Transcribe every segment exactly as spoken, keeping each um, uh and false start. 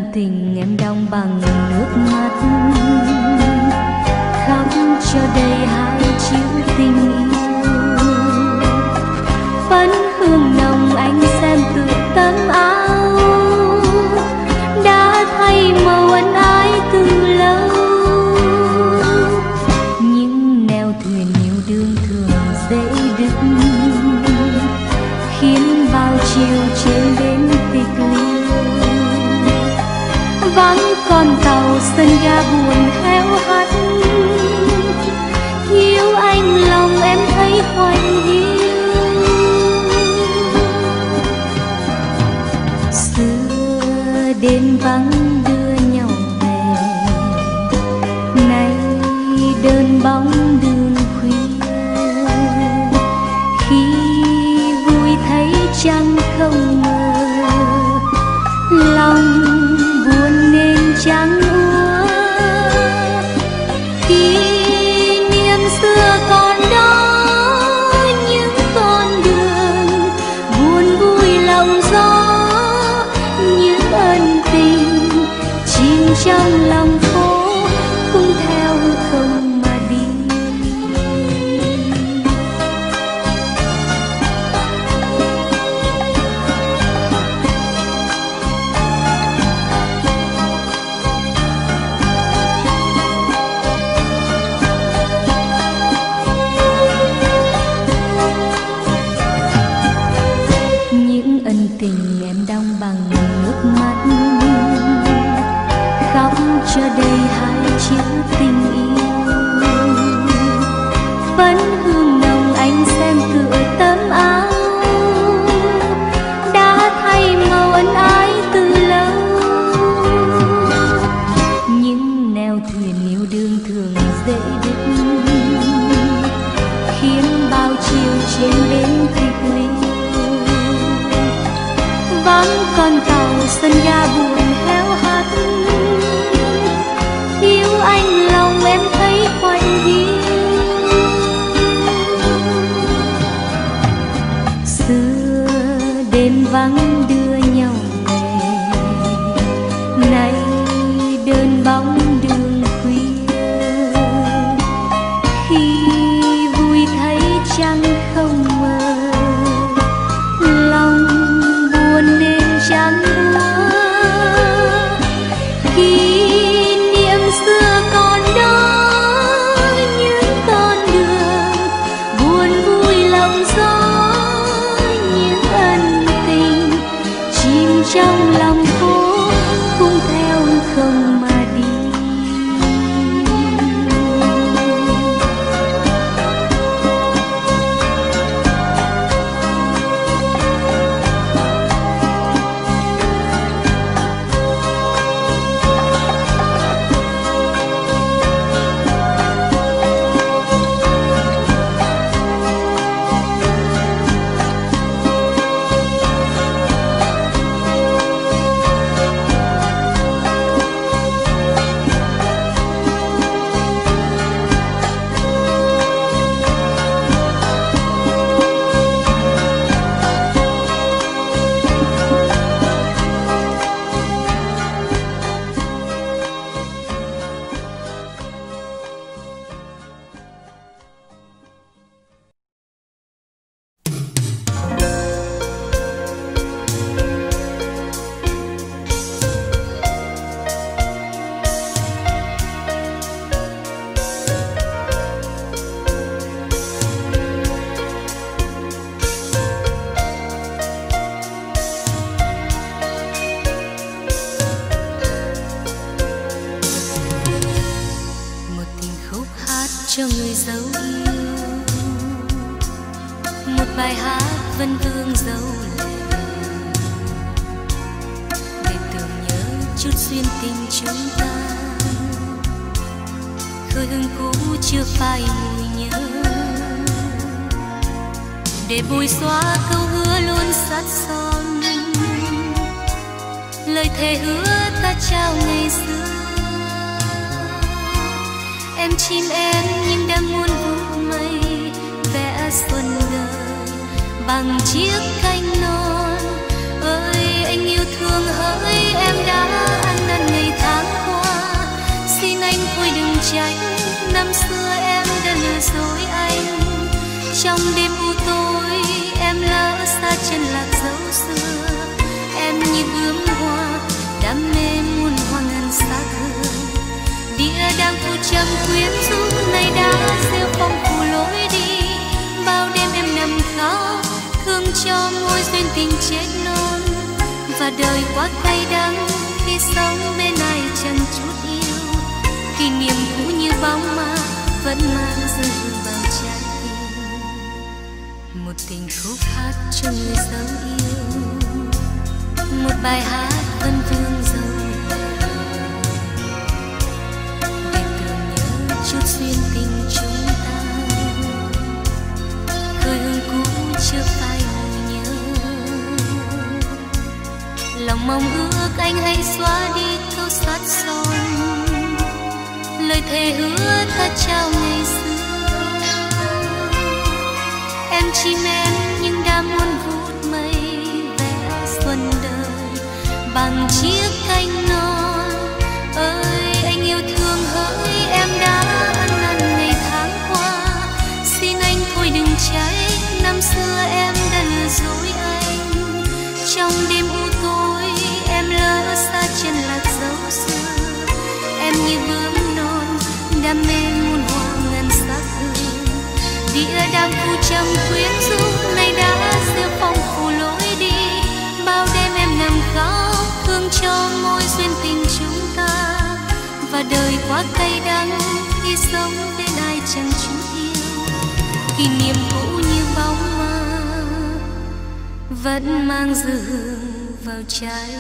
tình em đong bằng nước mắt, khóc cho đầy hai chữ tình yêu. Phấn hương nồng anh xem từ tấm áo đã thay màu ân ái từ lâu. Những nẻo thuyền yêu đương thường dễ đứt, khiến bao chiều trên bến tịch liêu. Vắng con tàu sân ga buồn héo hắt, thiếu anh lòng em thấy hoành hiu. Xưa đêm vắng đưa nhau về, nay đơn bóng đường khuya. Khi vui thấy trăng không mờ, lòng buồn nên trắng úa. Kỷ niệm xưa còn đó, những con đường buồn vui lòng gió, những ân tình chìm trong lòng phố cũng theo không mà đi. Những ân tình em đong bằng nước mắt, khóc cho đầy hai chữ tình yêu. Phấn hương nồng anh xem tựa tấm áo đã thay màu ân ái từ lâu. Những nẻo thuyền yêu đương thường dễ đứt, khiến bao chiều trên bến tịch liêu. Vắng con tàu sân ga buồn héo hắt, thiếu anh lòng em thấy hoành hiu. Xưa đêm vắng đưa nhau về, nay đơn bóng đường khuya. Khi vui thấy trăng không mờ, lòng buồn nên trắng úa. Kỷ niệm xưa còn đó, những con đường buồn vui lòng gió, những ân tình chìm trong lòng phố cũng theo không mà đi. Cho người dấu yêu, một bài hát vẫn vương dấu lệ, để tưởng nhớ chút duyên tình chúng ta. Khơi hương cũ chưa phai mùi nhớ, để bôi xóa câu hứa luôn sát son. Lời thề hứa ta trao ngày xưa, em chim én nhưng đã muôn vút mây, vẽ xuân đời bằng chiếc cánh non. Ơi anh yêu thương hỡi em đã ăn năn ngày tháng qua, xin anh thôi đừng trách năm xưa em đã lừa dối anh. Trong đêm u tối em lỡ xa chân lạc dấu xưa, em như bướm hoa đam mê muôn hoa ngàn xa thương. Địa đang thu trầm quyến rũ này đã gieo phong phủ lối đi, bao đêm em nằm khóc thương cho môi duyên tình chết non. Và đời quá cay đắng khi sống bên ai chẳng chút yêu, kỷ niệm cũ như bóng ma vẫn mang dư vào trái tim. Một tình khúc hát cho người dấu yêu, một bài hát vẫn vương dấu để tưởng nhớ chút duyên tình chúng ta. Quê hương cũ chưa phai hồi nhớ, lòng mong ước anh hãy xóa đi câu sát son, lời thề hứa ta trao ngày xưa. Em chim em nhưng đã muốn vút mây vẽ xuân đời bằng chiếc cánh non. Ơi anh yêu thương hỡi em đã ăn năn ngày tháng qua, xin anh thôi đừng trách năm xưa em đã lừa dối anh. Trong đêm u tối em lỡ xa chân lạc dấu xưa, em như bướm non đam mê muôn hoa ngàn sắc hương. Địa đang thu trầm quyến rũ này đã gieo phong phủ lối đi, bao đêm em nằm khóc thương cho môi duyên tình chúng ta. Và đời quá cay đắng khi sống bên ai chẳng chút yêu, kỷ niệm cũ như bóng ma vẫn mang dư hương vào trái.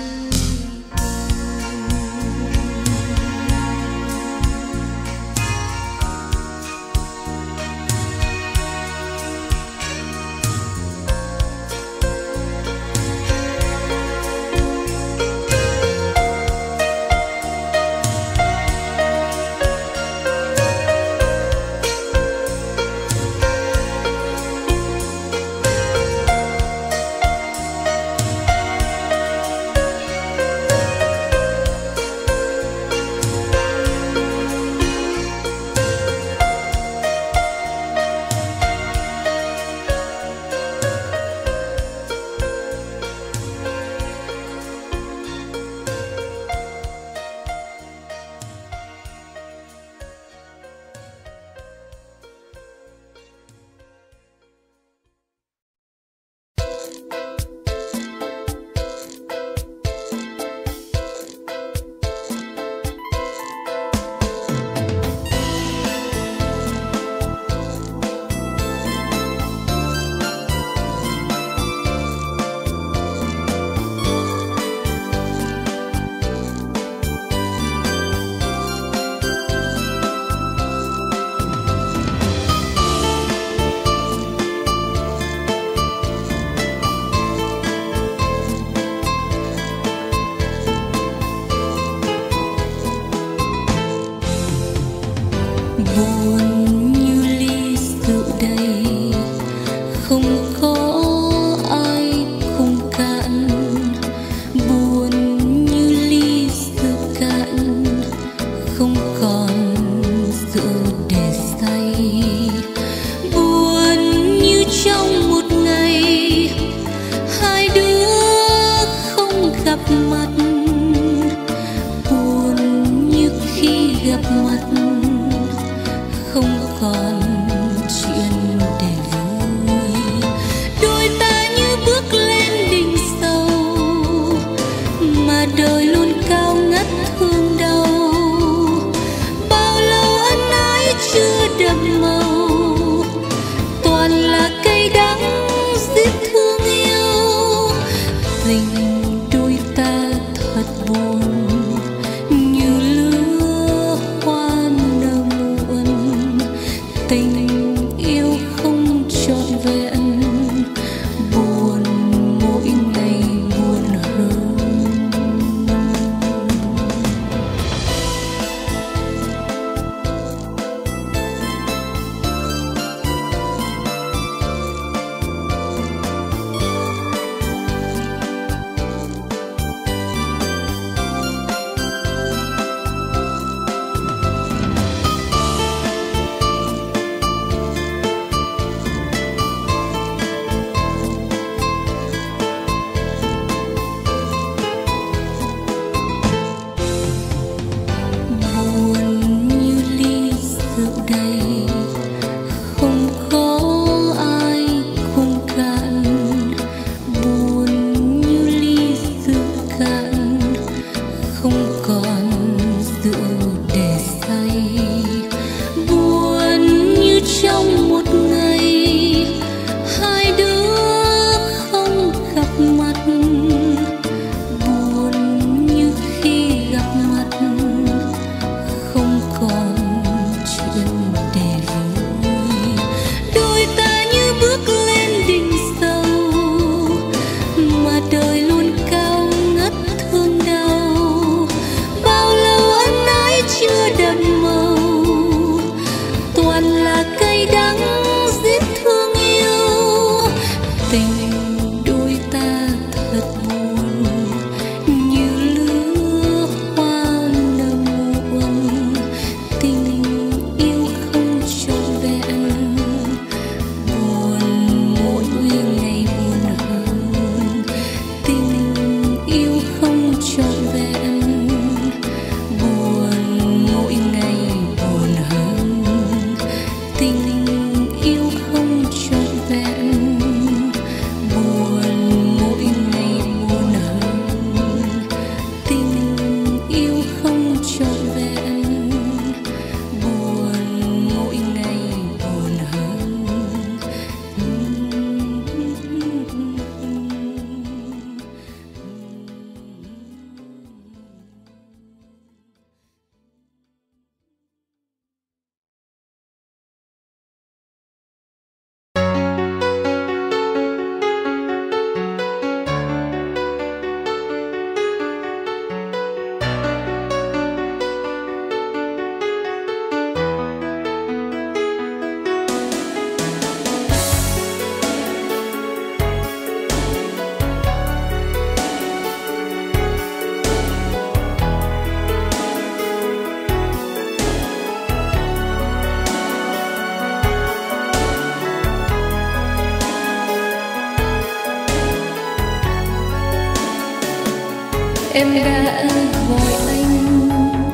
em đã gọi anh,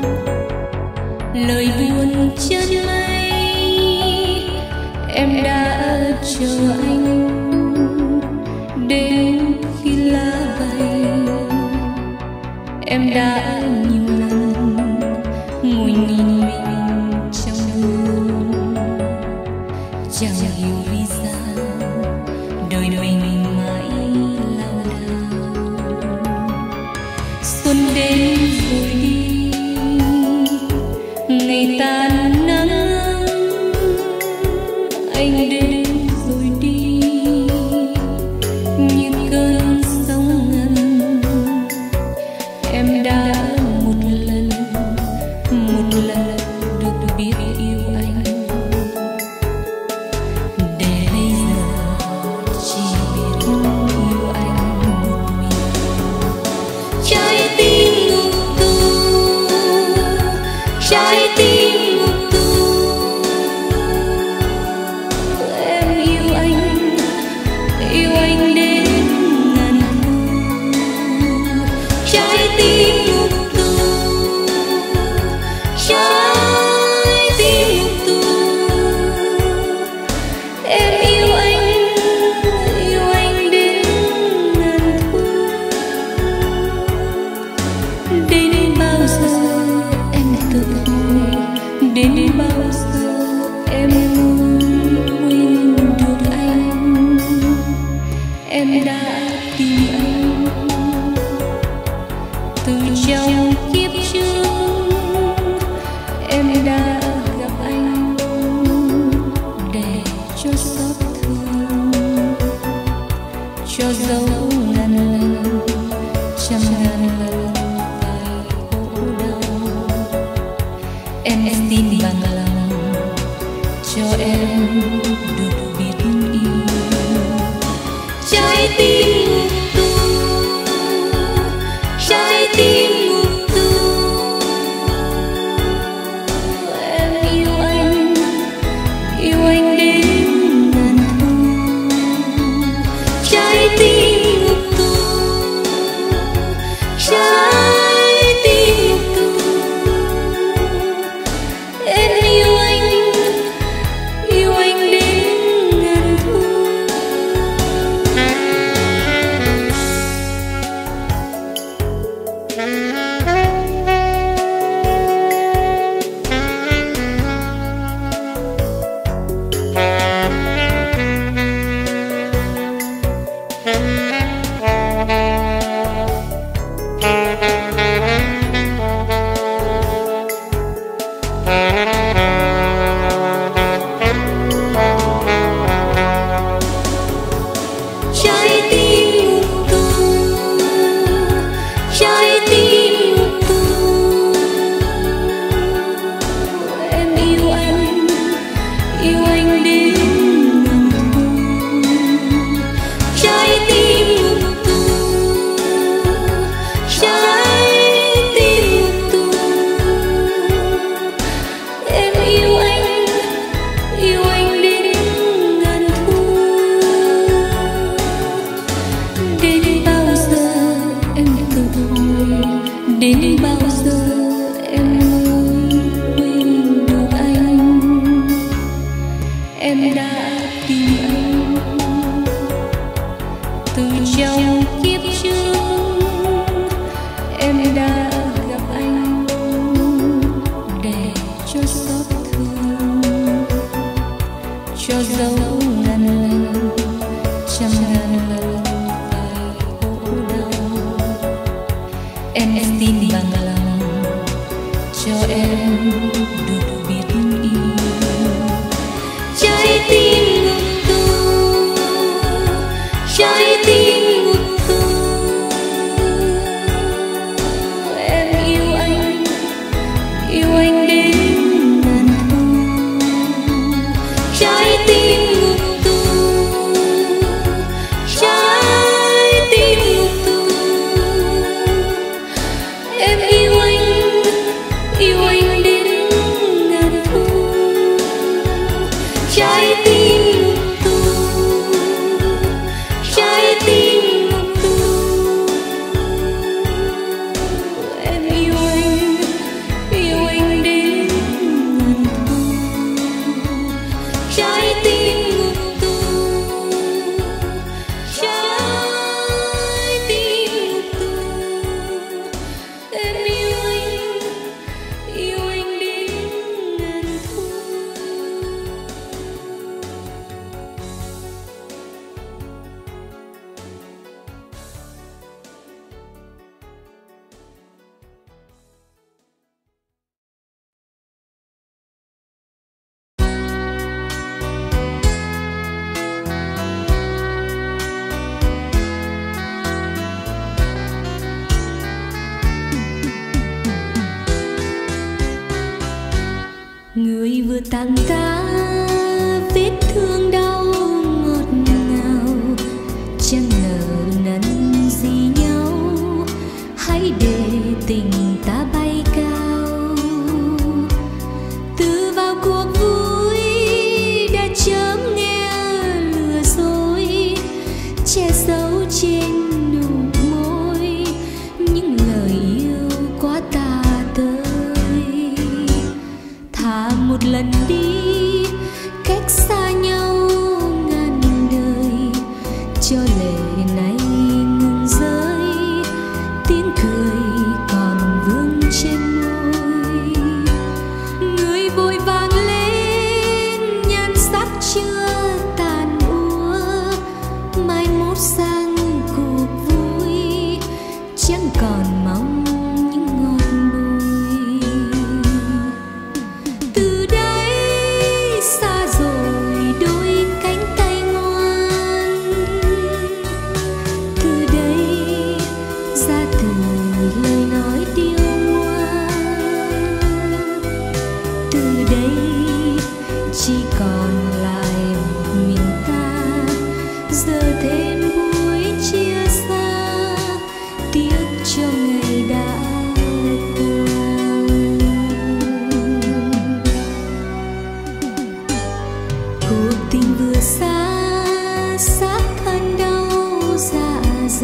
lời buồn chân mây em đã chờ anh đến khi lá bay. Em đã nhiều lần ngồi nhìn mình trong gương, chẳng hiểu vì sao đời mình mãi lao đao. Xuân đến rồi đi, ngày tàn nắng, anh đến rồi đi như cơn sóng ngầm. Em đã một lần một lần được biết yêu anh, để bây giờ chỉ biết yêu anh một mình. Trái tim ngục tù, trái tim ngục tù, em yêu anh, yêu anh đến ngàn thu. Trái tim ngục tù, trái tim ngục tù, em yêu anh, yêu anh đến ngàn thu. Đến bao giờ em tự hỏi, đến bao giờ em quên được anh. Em đã tìm anh từ trong kiếp trước, em đã gặp anh để cho xót thương, cho dấu ngàn lần trăm ngàn lần phải khổ đau. Em xin bằng lòng cho em được biết yêu. Trái tim ngục tù, trái tim ngục tù, em yêu anh, yêu anh đến ngàn thu. Trái tim ngục tù, trái tim ngục tù, em yêu anh, yêu anh đến ngàn thu. Trái tim ngục tù, trái tim ngục tù, em yêu anh, yêu anh đến ngàn thu. Trái tim ngục tù, trái tim ngục tù, em yêu anh, yêu anh đến ngàn thu. Đến bao giờ em tự hỏi, đến bao giờ em quên được anh. Em đã tìm anh từ trong kiếp trước, em đã gặp anh để cho xót thương, cho dấu ngàn lần trăm ngàn lần phải khổ đau. Em xin bằng lòng cho em được biết yêu. Trái tim ngục tù, trái tim ngục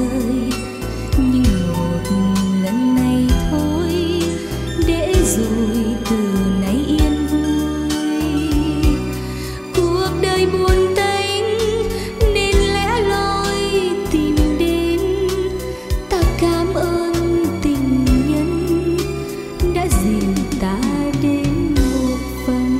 rời, nhưng một lần này thôi, để rồi từ nay yên vui. Cuộc đời buồn tênh nên lẽ loi tìm đến, ta cảm ơn tình nhân đã dìu ta đến một phần.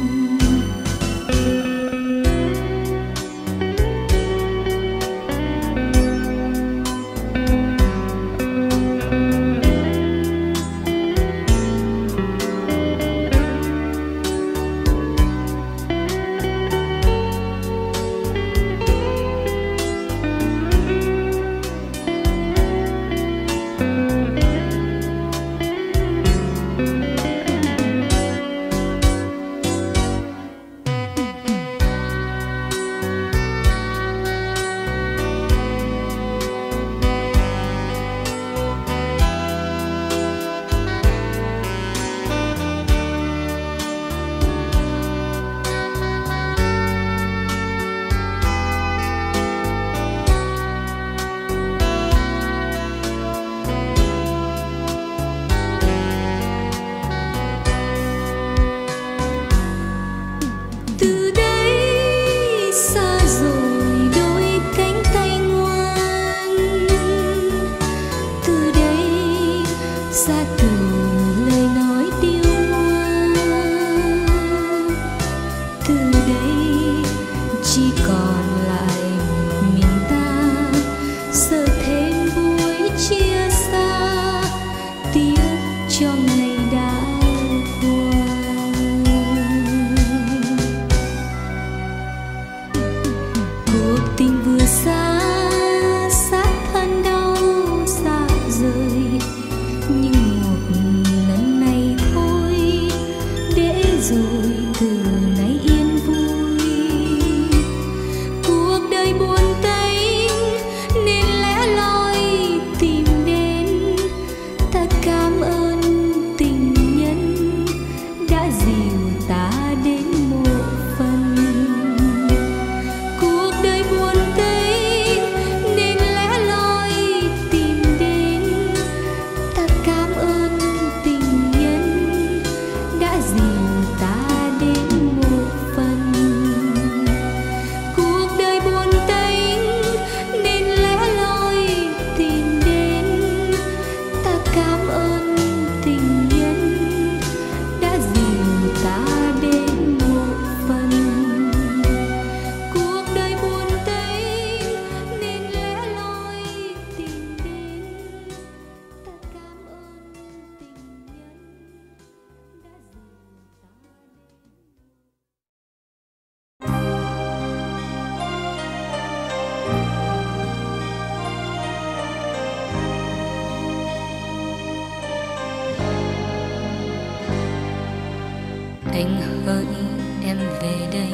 Anh hỡi em về đây,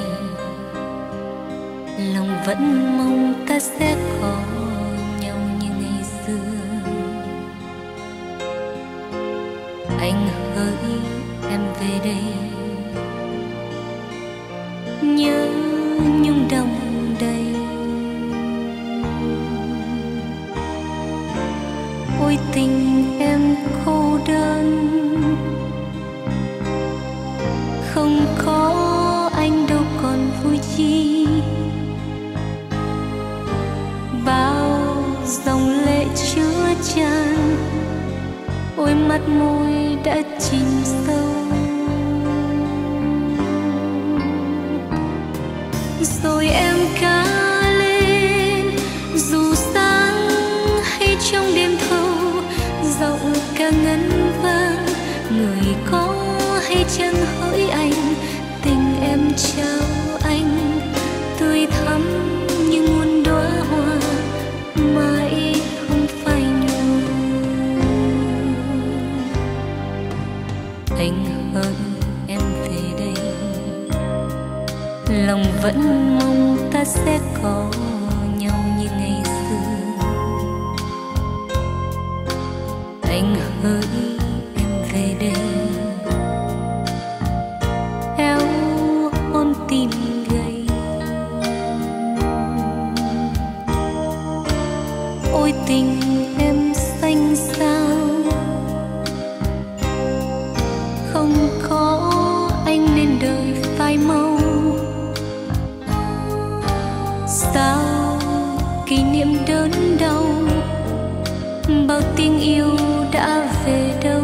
lòng vẫn mong ta sẽ có nhau như ngày xưa. Anh hỡi em về đây, nhớ nhung đong đầy. Ôi tình em cô đơn, không có anh đâu còn vui chi. Bao dòng lệ chứa chan, ôi mắt môi đã chìm sâu. Rồi em ca lên dù sáng hay trong đêm thâu, giọng ca ngân vang người có hay chăng hỡi anh. Tình em trao anh tươi thắm như muôn đóa hoa, mãi không phai nhòa. Anh hỡi em về đây, lòng vẫn mong ta sẽ có nhau như ngày xưa. Anh hỡi em về đây, eo ôm tim gầy. Ôi tình em xanh sao, không có anh nên đời phai màu. Sao kỷ niệm đớn đau, bao tiếng yêu đã về đâu.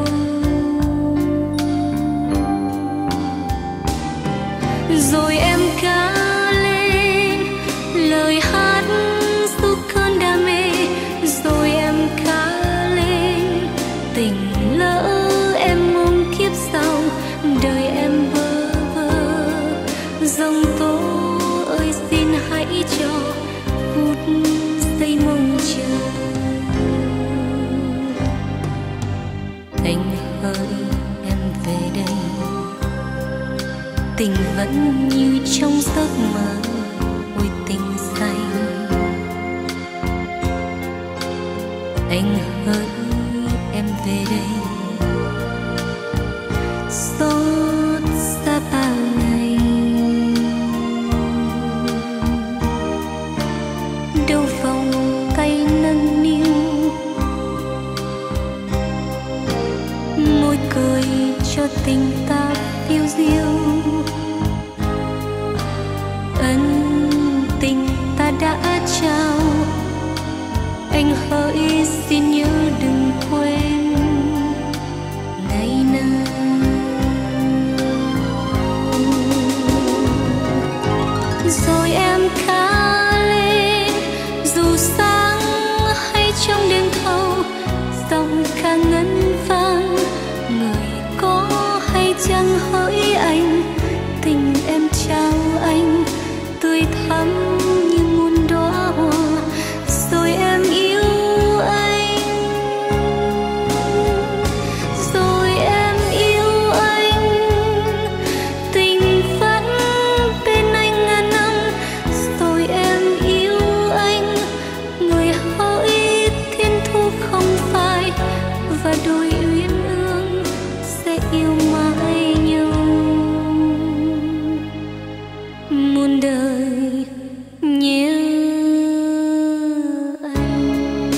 Rồi em ca lên lời hát giúp cơn đam mê, rồi em ca lên tình lỡ em mong kiếp sau đời em bơ vơ. Dòng tố ơi xin hãy cho phút giây mong chờ. Anh hỡi em về đây, tình vẫn như trong giấc mơ, ôi tình say. Anh hỡi em về đây, xót xa bao ngày. Đâu vòng tay nâng niu, môi cười cho tình ta phiêu diêu. Ân tình ta đã trao, anh hỡi xin nhớ đừng quên ngày nào. Rồi em ca lên dù sáng hay trong đêm thâu, giọng ca ngân vang. Người có hay chăng hỡi anh, tình em trao anh tươi thắm như muôn đóa hoa. Rồi em yêu anh, rồi em yêu anh, tình vẫn bên anh ngàn năm. Rồi em yêu anh, người hỡi thiên thu không phai, và đôi uyên ương sẽ yêu mãi nhau muôn đời nhớ anh.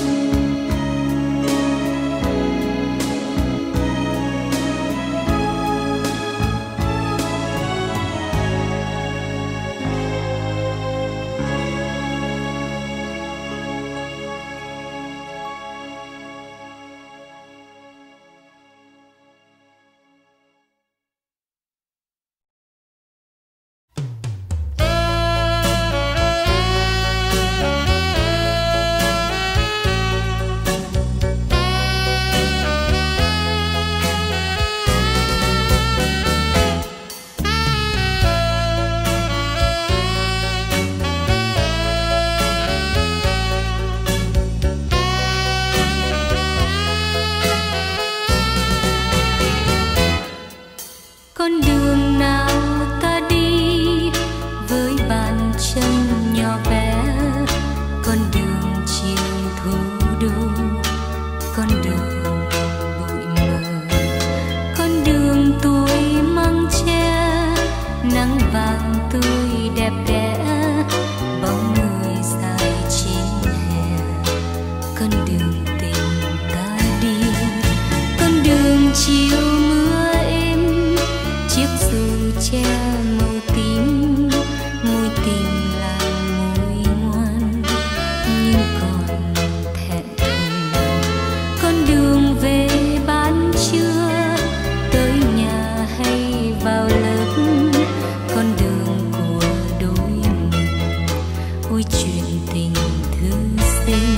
Con đường nào ta đi với bàn chân nhỏ bé, con đường chiều thủ đô, con đường bụi mờ, con đường tuổi măng tre, nắng vàng tươi đẹp đẽ, bóng người dài trên hè. Con đường tình ta đi, con đường chiều mưa êm, chiếc dù che màu tím, môi tìm là môi ngoan nhưng còn thẹn thùng. Con đường về ban trưa, tới nhà hay vào lớp, con đường của đôi mình, ôi chuyện tình thư sinh.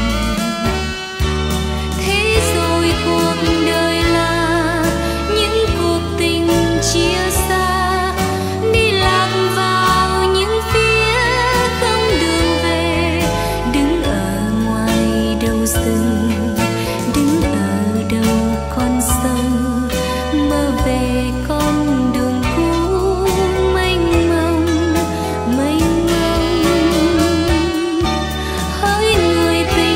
Thế rồi cuộc đời là những cuộc tình chia xa, đi lạc vào những phía không đường về. Đứng ở ngoài đầu rừng, đứng ở đầu con sông, mơ về con đường cũ mênh mông mênh mông. Hỡi người tình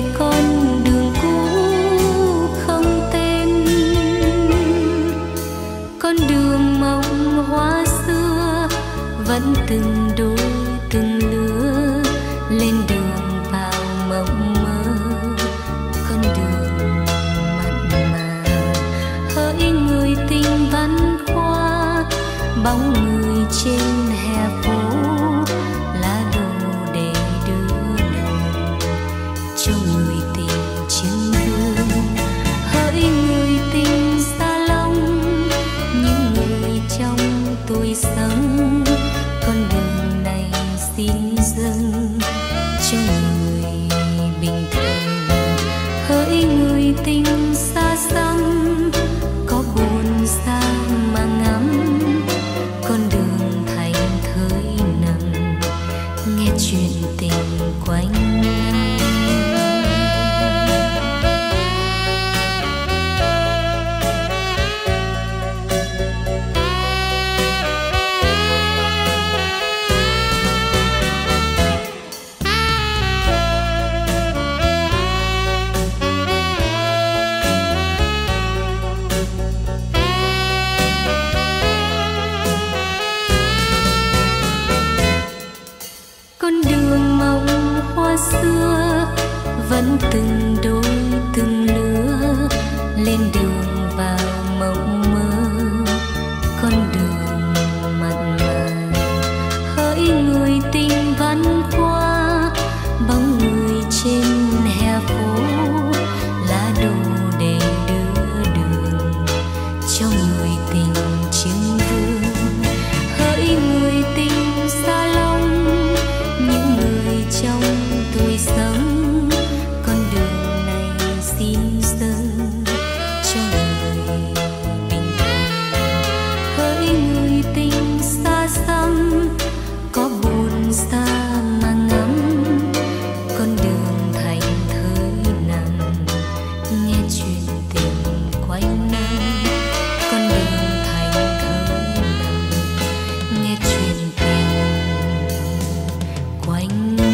con đường cũ không tên, con đường mộng hoa xưa vẫn từng đôi từng lứa lên đường vào mộng mơ. Con đường mặn mà hỡi người tình văn khoa, bóng người trên hè phố lá đồ để đưa đường cho người tình chứng vương. Hỡi người tình xa lông, những người trong tôi sống, con đường này xin dâng cho người bình thường. Hỡi người tình xa xăm, có buồn xa mà ngắm, con đường thành thới nằm nghe chuyện tình quanh năm. Con đường mộng hoa xưa vẫn từng đôi từng lứa lên đường vào mộng mơ. Con đường mặn mà hỡi người tình văn khoa, bóng người trên hè phố lá đồ để đưa đường cho người tình chứng vương. Hỡi người tình xa lông, những người trong tôi sống, con đường này xin dâng cho người bình thường. Hỡi người tình xa xăm, có buồn xa mà ngắm, con đường thành thới nằm nghe chuyện tình quanh năm. Con đường thành thới nằm nghe chuyện tình quanh năm.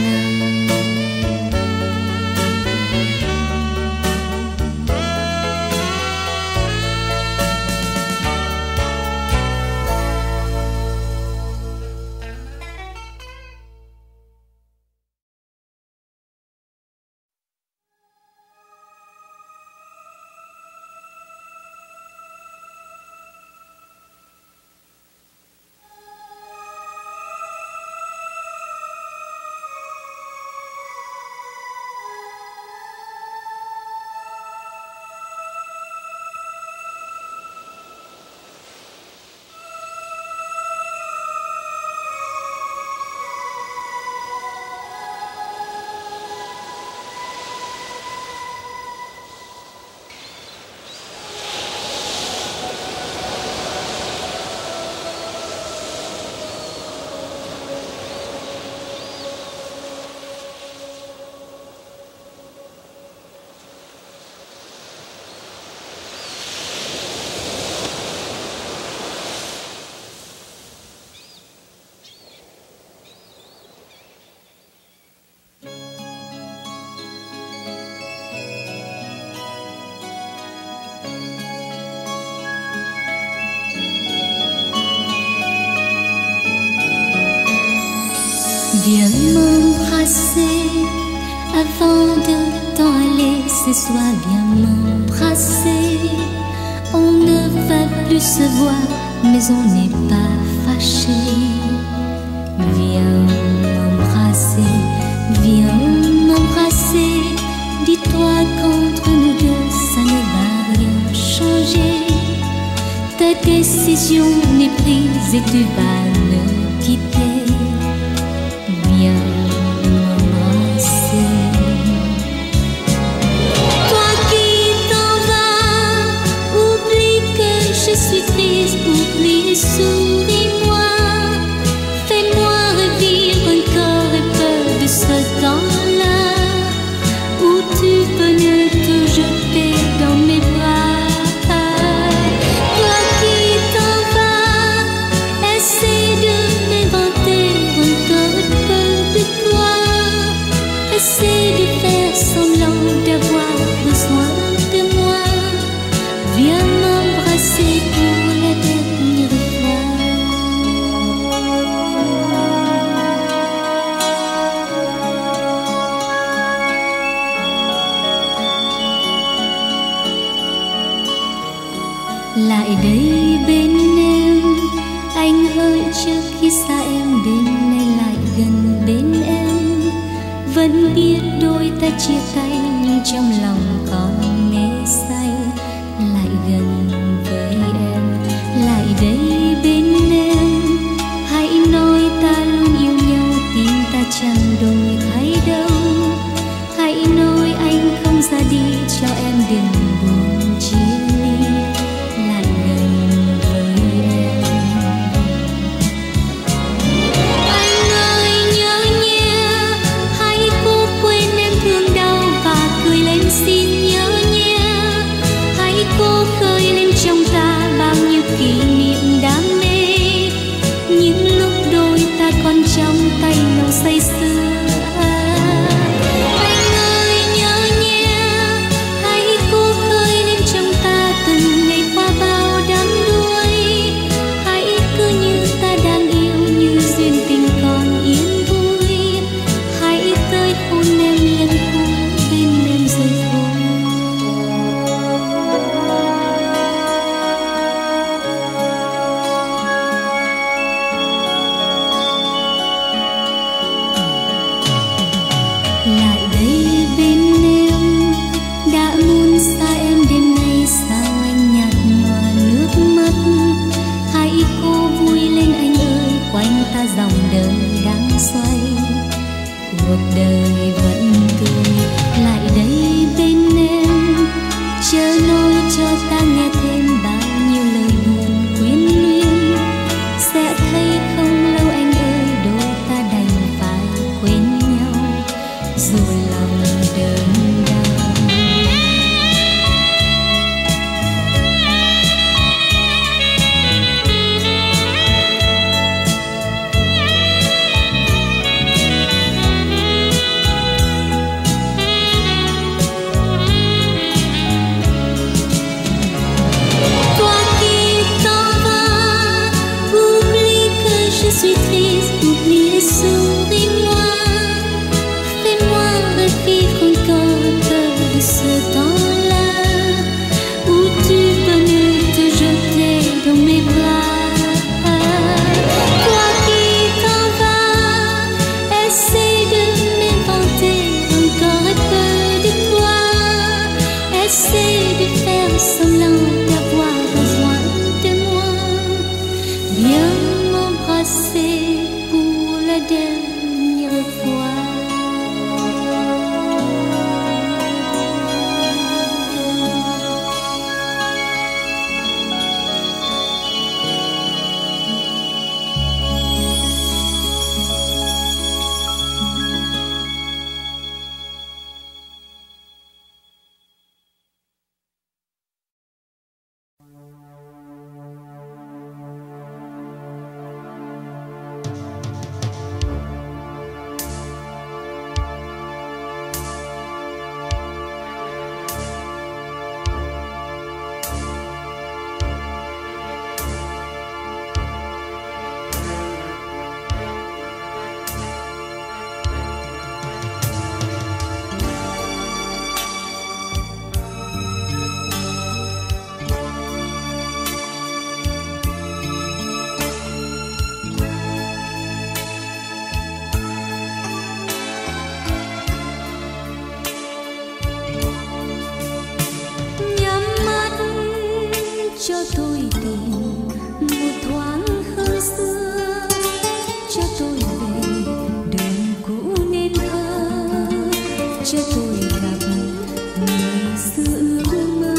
Viens m'embrasser avant de t'en aller ce soir, viens m'embrasser. On ne va plus se voir, mais on n'est pas fâchés. Viens m'embrasser, viens m'embrasser. Dis-toi qu'entre nous deux, ça ne va rien changer. Ta décision n'est prise et tu vas me quitter. Viens m'embrasser. Toi qui t'en vas, oublie que je suis triste, oublie, souris-moi. Fais-moi revivre encore un peu de ce temps-là où tu venais te jeter dans mes bras. Toi qui t'en vas, essaie vẫn biết đôi ta chia tay, nhưng trong lòng còn nghe say. Lại gần với em, lại đây bên em, hãy nói ta luôn yêu nhau, tim ta chẳng đổi thay đâu. Hãy nói anh không ra đi, cho em đừng buồn chia ly. Lại gần với em. Anh ơi nhớ nhé, hãy cố quên em thương đau và cười lên xin nhớ nhé. Hãy cố khơi lên trong ta bao nhiêu kỷ niệm đam mê, những lúc đôi ta còn trong tay nhau say sưa. Dòng đời đang xoay, cuộc đời vẫn tươi. Lại đây bên em, chờ nói cho ta nghe thêm bao nhiêu lời buồn quyến luyến. Sẽ thấy không lâu anh ơi, đôi ta đành phải quên nhau dù lòng đớn đau. Je suis triste, oublie, souris-moi. Fais-moi revivre encore de ce temps-là où tu venais te jeter dans mes bras. Toi qui t'en vas, essaie de m'inventer encore un peu de toi. Essaie de faire semblant d'avoir besoin de moi. Viens c'est pour la dernière fois. Cho tôi tìm một thoáng hương xưa, cho tôi về đường cũ nên thơ, cho tôi gặp người xưa ước mơ.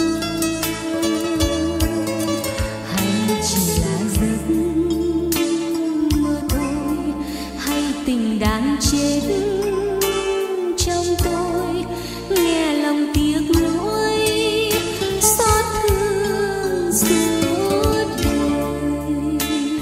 Hay chỉ là giấc mơ thôi, hay tình đang chết trong tôi, nghe lòng tiếc nuối xót thương suốt đời.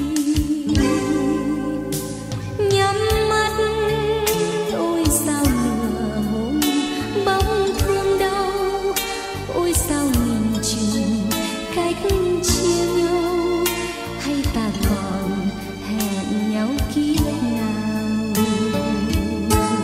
Nhắm mắt ôi sao lửa hôn bóng thương đau, ôi sao nghìn chừng cách chia nhau, hay ta còn hẹn nhau kiếp nào.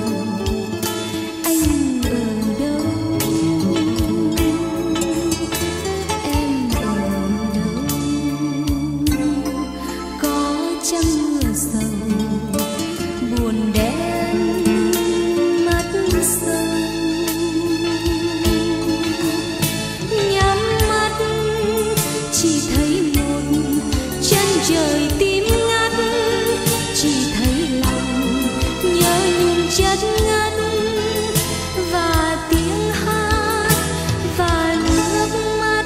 chất ngất và tiếng hát và nước mắt.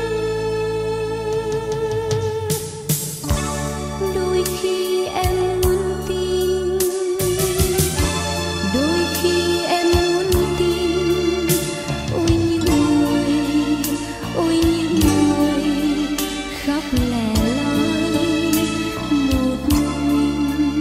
Đôi khi em muốn tin, đôi khi em muốn tin. Ôi những người, ôi những người khóc lẻ loi một mình.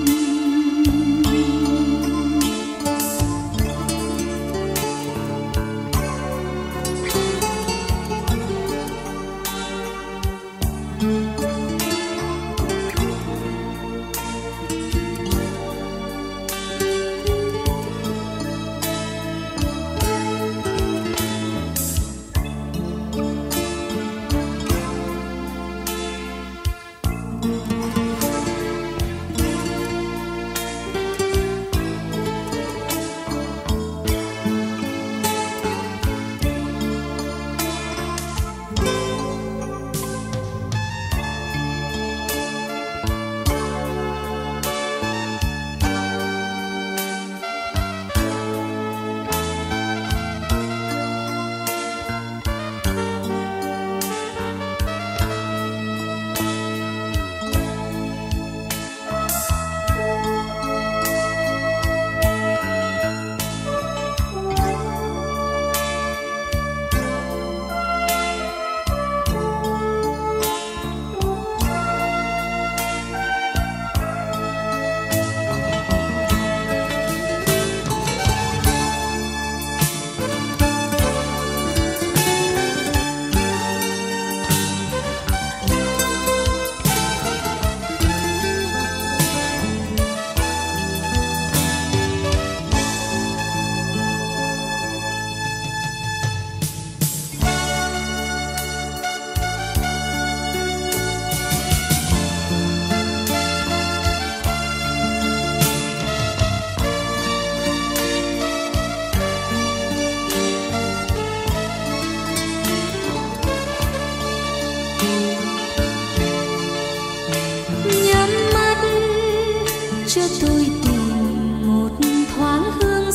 Cho tôi tìm một thoáng hương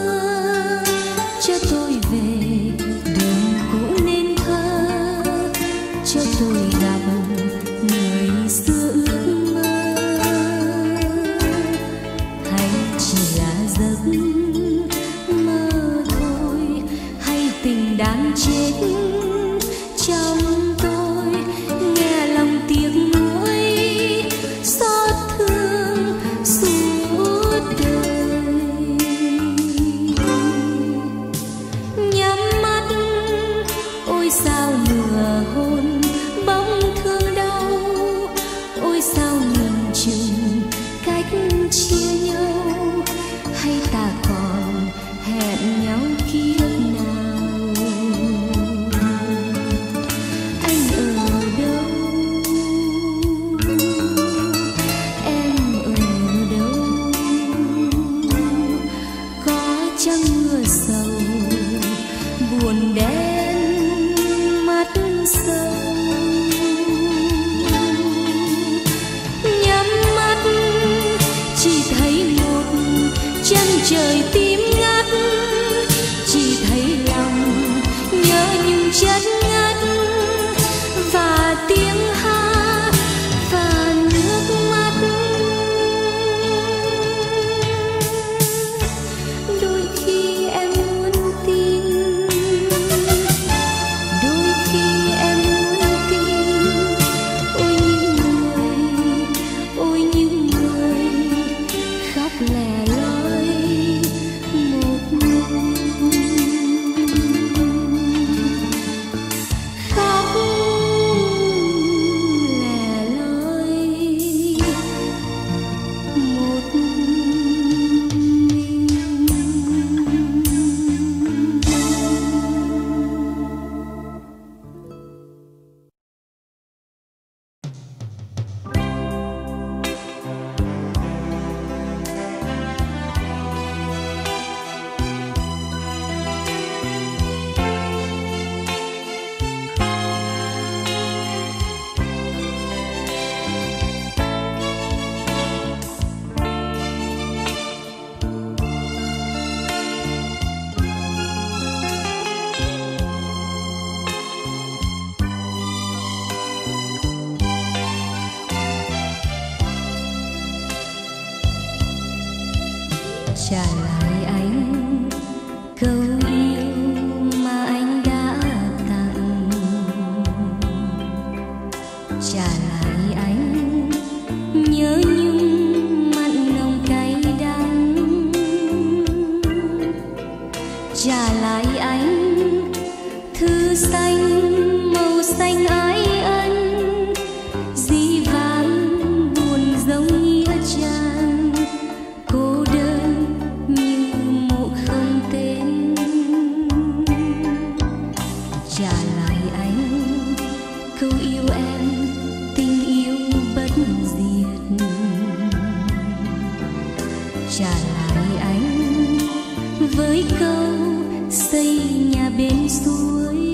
xưa, cho tôi về đường cũ nên thơ, cho tôi gặp người xưa ước mơ. Hay chỉ là giấc mơ thôi, hay tình đang chết trong tôi, nghe lòng tiếc nuối xót thương suốt đời. Nhắm mắt ôi sao lừa hôn bóng thương đau, ôi sao nghìn chừng cách chia nhau, hay ta còn hẹn nhau kiếp nào. Anh ở đâu, em ở đâu, có chăng mưa sầu buồn đen mắt sâu. Nhắm mắt chỉ thấy một chân trời tím ngắt, chỉ thấy lòng nhớ những chất ngất và tiếng hát và nước mắt. Đôi khi em muốn tin, đôi khi em muốn tin. Ôi những người, ôi những người khóc lẻ loi trả lại anh câu yêu mà anh đã tặng, trả lại anh nhớ nhung mặn nồng cay đắng, trả lại anh thư xanh màu xanh ái ân, dĩ vãng buồn giống nghĩa trang, cô đơn như mộ không tên. Trả lại anh câu yêu em tình yêu bất diệt, trả lại anh với câu xây nhà bên suối,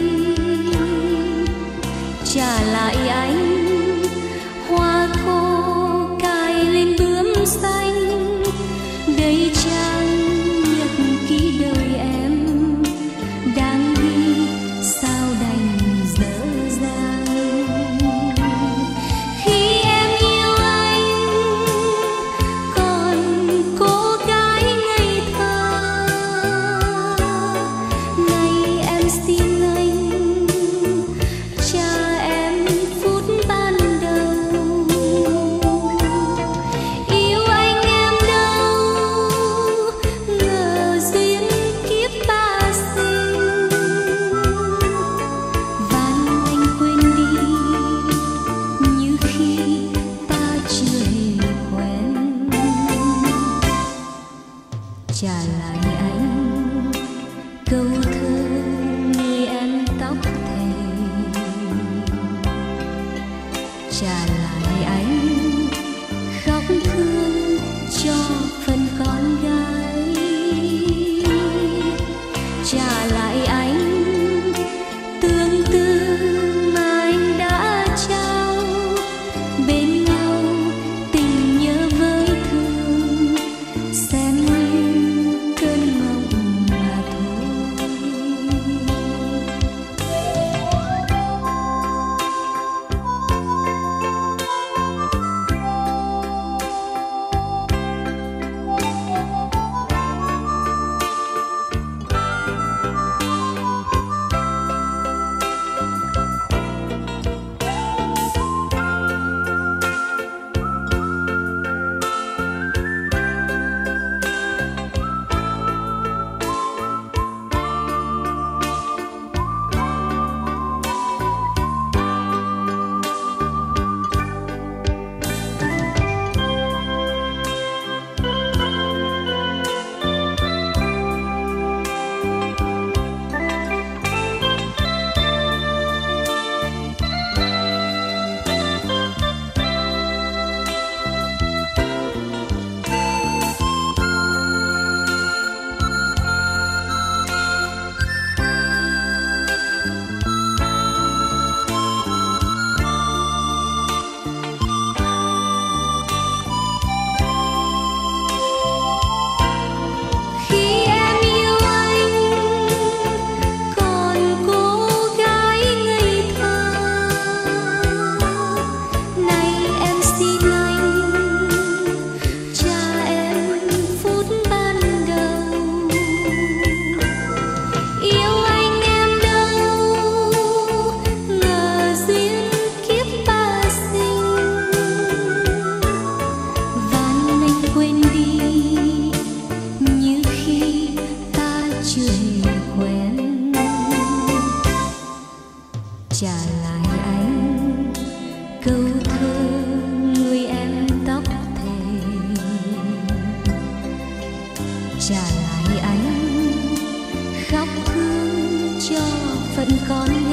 trả lại anh hoa khô cài lên bướm xanh, đây trang nhật ký đời em đang ghi sao đành dở dang. Khi em yêu anh còn cô gái ngây thơ, nay em xin anh cha em phút ban đầu. Yêu anh em đâu ngờ duyên kiếp ta sinh, van anh quên đi như khi ta chưa hề quen. Trả lại anh câu thơ người em tóc thề, trả lại anh khóc thương cho phần con gái, trả lại anh tương tư mà anh đã trao, bên nhau tình nhớ với thương xem như cơn mộng mà thôi. Trả lại anh câu thơ người em tóc thề, trả lại anh khóc thương cho phận con